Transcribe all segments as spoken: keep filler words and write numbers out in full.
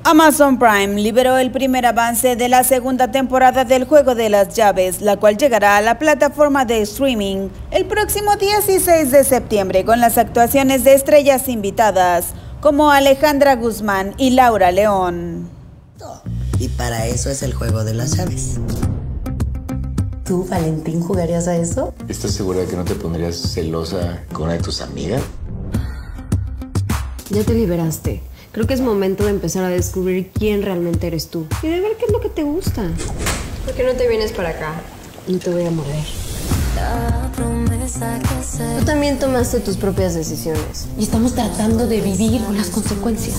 Amazon Prime liberó el primer avance de la segunda temporada del Juego de las Llaves, la cual llegará a la plataforma de streaming el próximo dieciséis de septiembre con las actuaciones de estrellas invitadas como Alejandra Guzmán y Laura León. Y para eso es el Juego de las Llaves. ¿Tú, Valentín, jugarías a eso? ¿Estás segura de que no te pondrías celosa con una de tus amigas? Ya te liberaste. Creo que es momento de empezar a descubrir quién realmente eres tú. Y de ver qué es lo que te gusta. ¿Por qué no te vienes para acá? No te voy a morder. Tú también tomaste tus propias decisiones. Y estamos tratando de vivir con las consecuencias.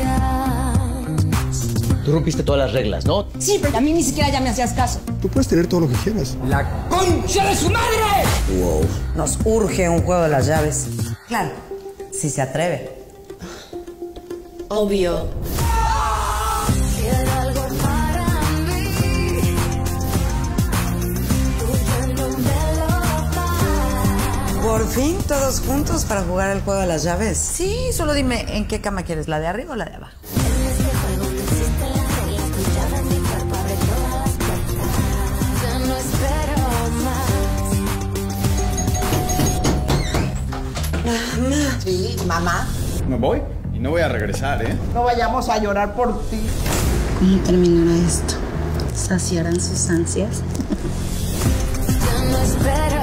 Tú rompiste todas las reglas, ¿no? Sí, pero a mí ni siquiera ya me hacías caso. Tú puedes tener todo lo que quieras. ¡La concha de su madre! Wow. Nos urge un Juego de las Llaves. Claro, si se atreve. Obvio. Por fin, todos juntos para jugar el Juego de las Llaves. Sí, solo dime, ¿en qué cama quieres? ¿La de arriba o la de abajo? Sí, mamá. Me voy y no voy a regresar, ¿eh? No vayamos a llorar por ti. ¿Cómo terminará esto? ¿Saciarán sus ansias? Yo no espero